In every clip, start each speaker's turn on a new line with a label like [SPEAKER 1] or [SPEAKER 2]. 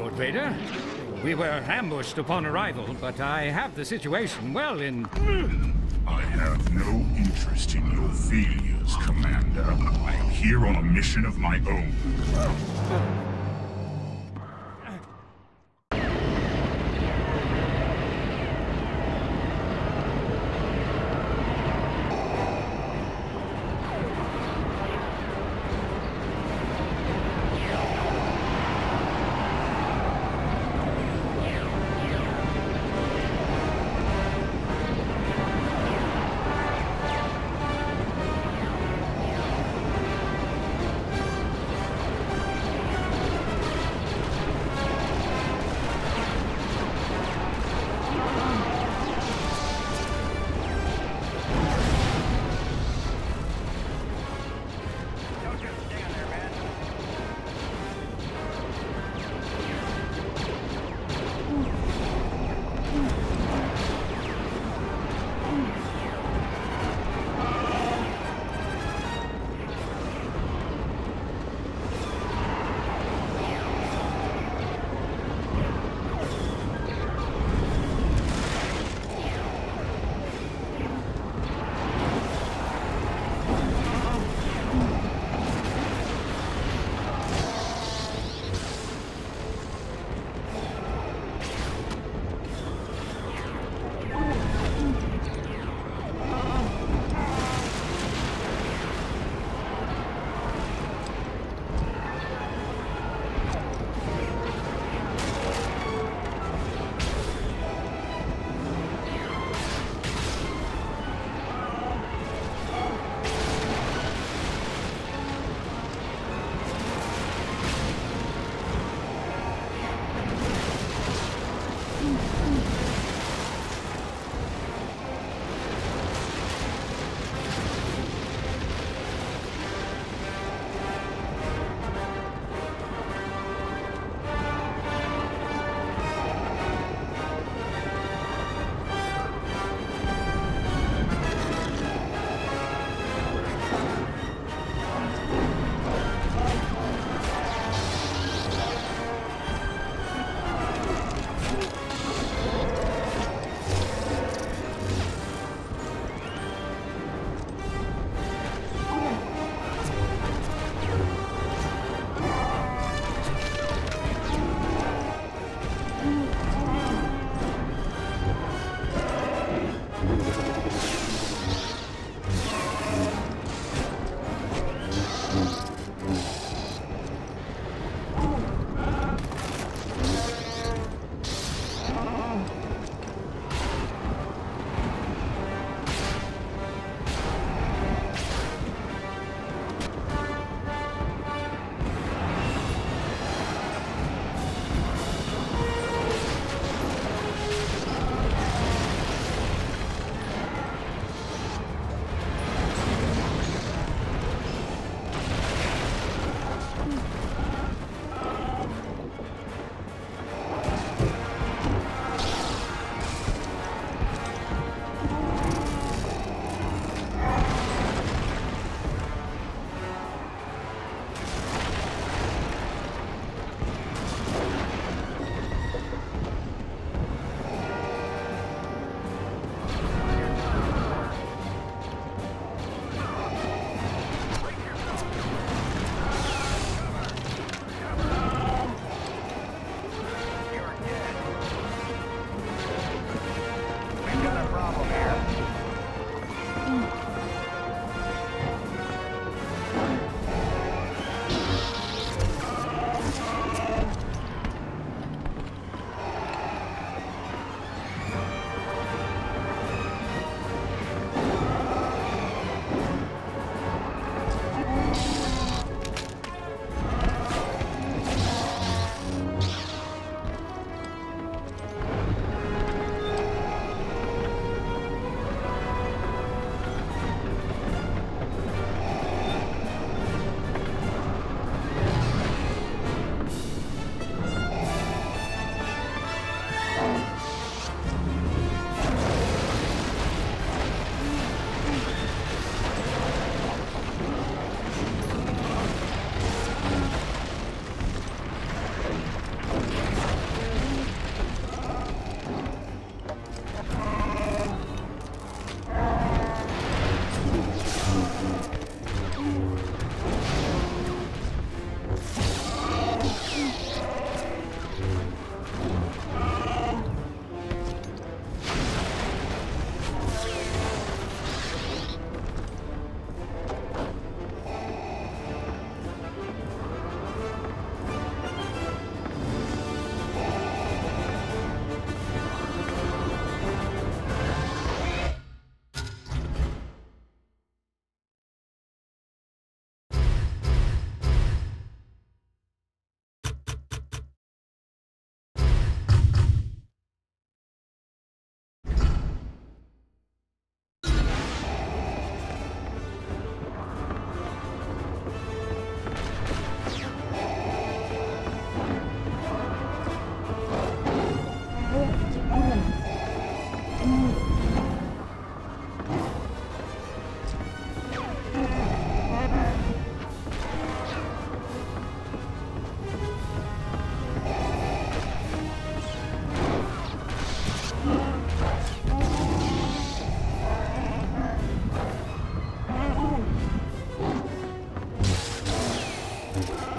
[SPEAKER 1] Lord Vader. We were ambushed upon arrival, but I have the situation well in...
[SPEAKER 2] I have no interest in your failures, Commander. I am here on a mission of my own.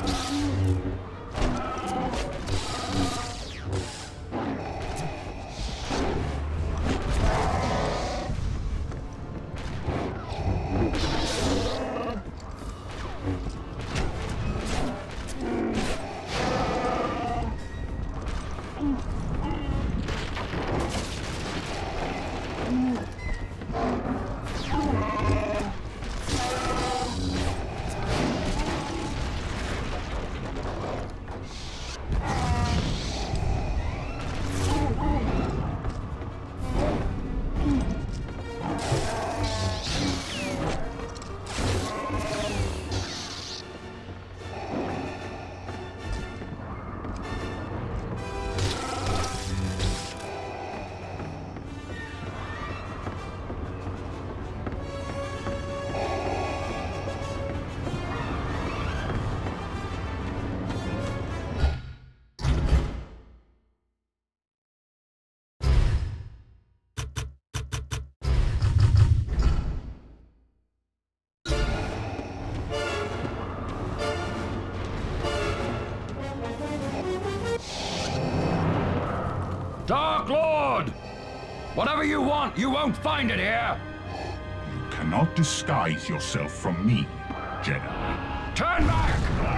[SPEAKER 3] Dark Lord! Whatever you want, you won't find it here!
[SPEAKER 2] You cannot disguise yourself from me, Jedi.
[SPEAKER 3] Turn back!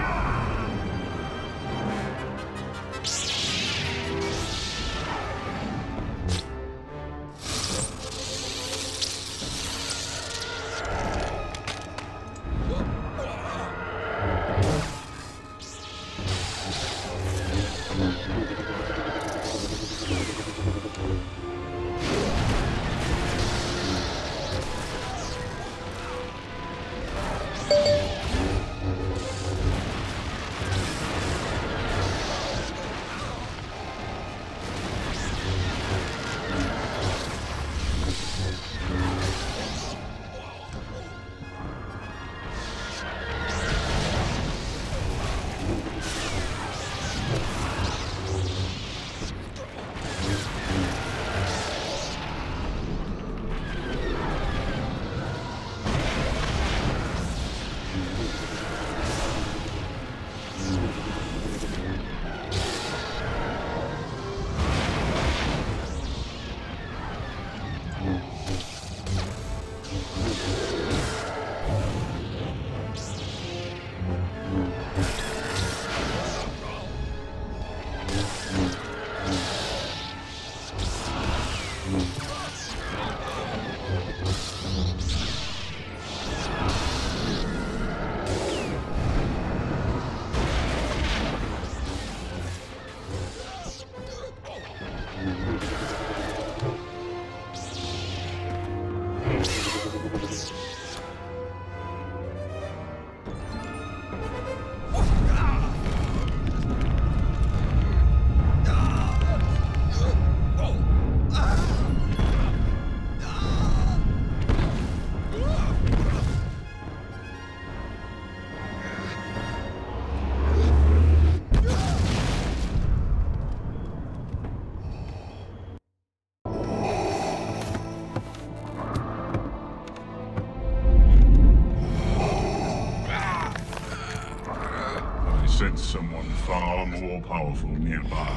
[SPEAKER 2] Sense someone far more powerful nearby.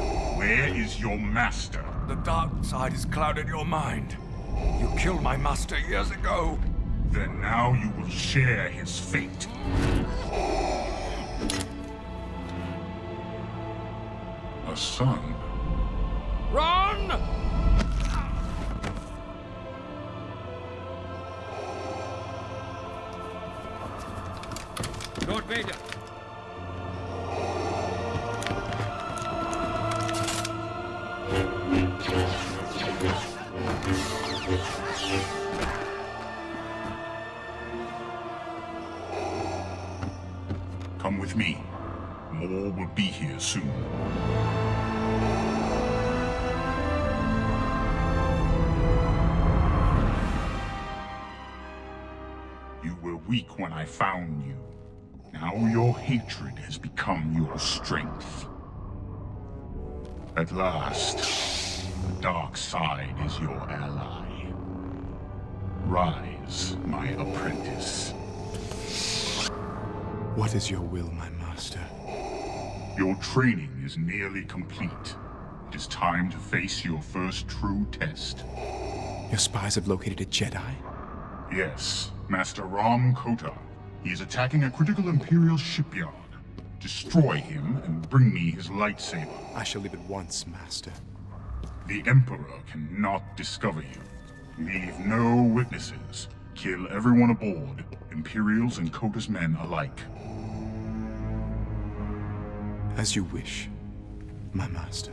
[SPEAKER 2] Where is your master?
[SPEAKER 3] The dark side has clouded your mind. You killed my master years ago.
[SPEAKER 2] Then now you will share his fate. A son?
[SPEAKER 3] Run!
[SPEAKER 1] Lord Vader.
[SPEAKER 2] Come with me. More will be here soon. You were weak when I found you. Now your hatred has become your strength. At last, the dark side is your ally. Rise, my apprentice.
[SPEAKER 4] What is your will, my master?
[SPEAKER 2] Your training is nearly complete. It is time to face your first true test.
[SPEAKER 4] Your spies have located a Jedi?
[SPEAKER 2] Yes, Master Rom Kota. He is attacking a critical Imperial shipyard. Destroy him and bring me his lightsaber.
[SPEAKER 4] I shall leave at once, Master.
[SPEAKER 2] The Emperor cannot discover you. Leave no witnesses. Kill everyone aboard, Imperials and Kota's men alike.
[SPEAKER 4] As you wish, my master.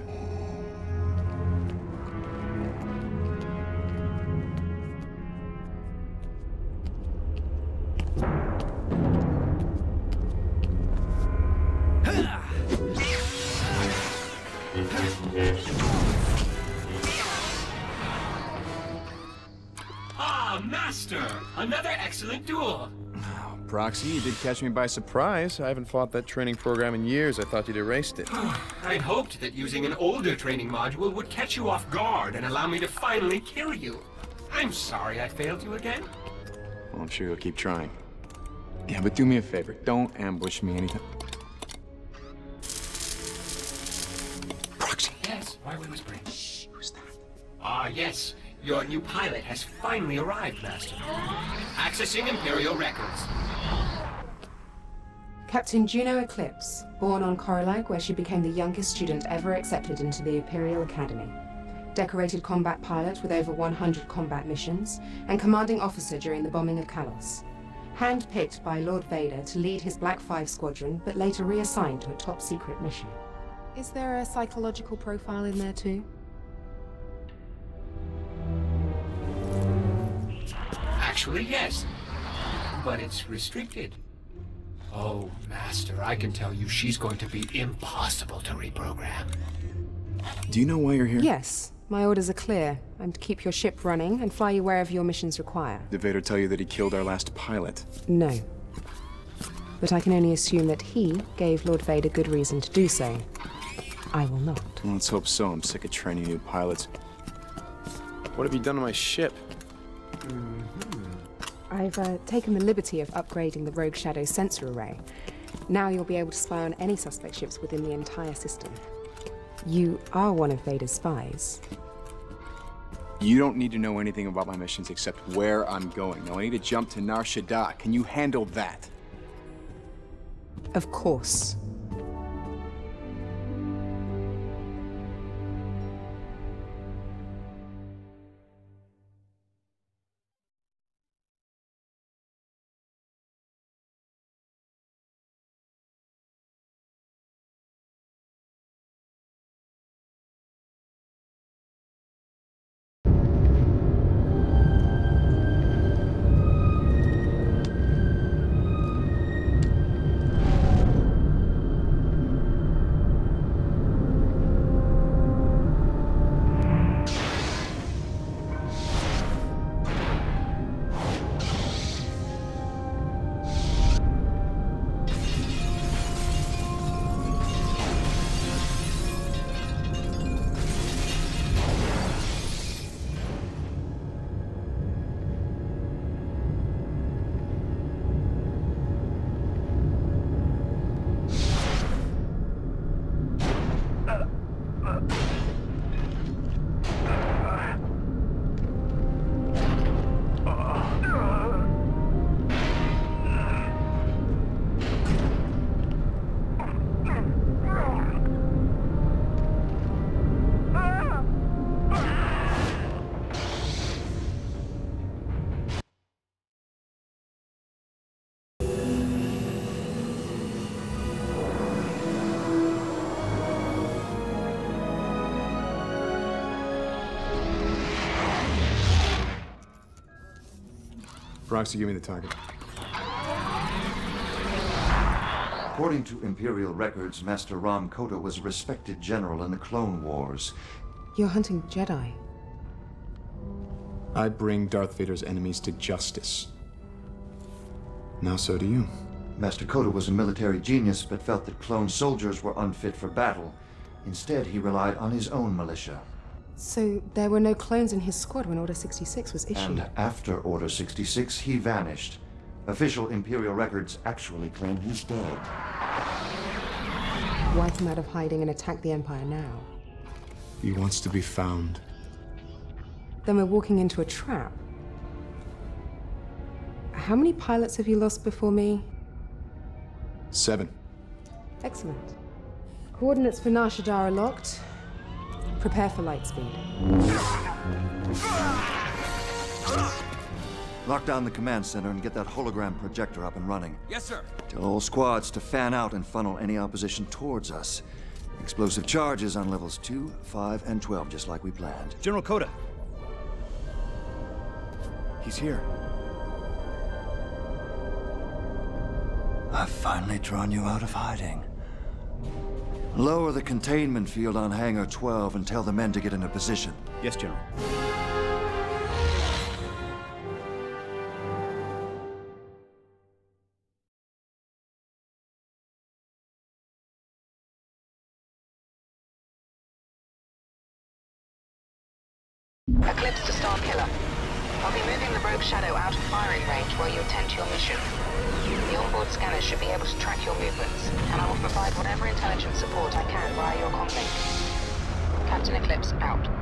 [SPEAKER 5] Ah, Master! Another excellent duel!
[SPEAKER 6] Proxy, you did catch me by surprise. I haven't fought that training program in years. I thought you'd erased it.
[SPEAKER 5] I'd hoped that using an older training module would catch you off guard and allow me to finally kill you. I'm sorry I failed you again.
[SPEAKER 4] Well, I'm sure you'll keep trying. Yeah, but do me a favor. Don't ambush me anytime. Proxy.
[SPEAKER 5] Yes, why are we whispering?
[SPEAKER 4] Shh, who's that?
[SPEAKER 5] Ah, yes. Your new pilot has finally arrived, Master. Accessing Imperial records.
[SPEAKER 7] Captain Juno Eclipse, born on Korrilag, where she became the youngest student ever accepted into the Imperial Academy. Decorated combat pilot with over 100 combat missions, and commanding officer during the bombing of Kalos. Hand-picked by Lord Vader to lead his Black 5 squadron, but later reassigned to a top-secret mission. Is there a psychological profile in there too?
[SPEAKER 5] Actually, yes. But it's restricted. Oh, Master, I can tell you she's going to be impossible to reprogram.
[SPEAKER 4] Do you know why you're here?
[SPEAKER 7] Yes. My orders are clear. I'm to keep your ship running and fly you wherever your missions require.
[SPEAKER 4] Did Vader tell you that he killed our last pilot?
[SPEAKER 7] No. But I can only assume that he gave Lord Vader good reason to do so. I will not.
[SPEAKER 4] Well, let's hope so. I'm sick of training new pilots.
[SPEAKER 6] What have you done to my ship?
[SPEAKER 7] I've taken the liberty of upgrading the Rogue Shadow sensor array. Now you'll be able to spy on any suspect ships within the entire system. You are one of Vader's spies.
[SPEAKER 4] You don't need to know anything about my missions except where I'm going. Now I need to jump to Nar Shaddaa. Can you handle that?
[SPEAKER 7] Of course.
[SPEAKER 4] Proxy, give me the target.
[SPEAKER 8] According to Imperial records, Master Rom Kota was a respected general in the Clone Wars.
[SPEAKER 7] You're hunting Jedi.
[SPEAKER 4] I bring Darth Vader's enemies to justice. Now so do you.
[SPEAKER 8] Master Kota was a military genius, but felt that clone soldiers were unfit for battle. Instead, he relied on his own militia.
[SPEAKER 7] So there were no clones in his squad when Order 66 was issued?
[SPEAKER 8] And after Order 66, he vanished. Official Imperial records actually claim he's dead.
[SPEAKER 7] Why come out of hiding and attack the Empire now?
[SPEAKER 4] He wants to be found.
[SPEAKER 7] Then we're walking into a trap. How many pilots have you lost before me?
[SPEAKER 4] 7.
[SPEAKER 7] Excellent. Coordinates for Nar Shaddaa are locked. Prepare for light speed.
[SPEAKER 8] Lock down the command center and get that hologram projector up and running.
[SPEAKER 3] Yes, sir.
[SPEAKER 8] Tell all squads to fan out and funnel any opposition towards us. Explosive charges on levels 2, 5, and 12, just like we planned.
[SPEAKER 6] General Coda. He's here.
[SPEAKER 8] I've finally drawn you out of hiding. Lower the containment field on Hangar 12 and tell the men to get into position.
[SPEAKER 6] Yes, General.
[SPEAKER 9] Eclipse to Starkiller. I'll be moving the Rogue Shadow out of firing range while you attend to your mission. The onboard scanners should be able to track your movements, and I will provide whatever intelligence support I can via your comlink. Captain Eclipse, out.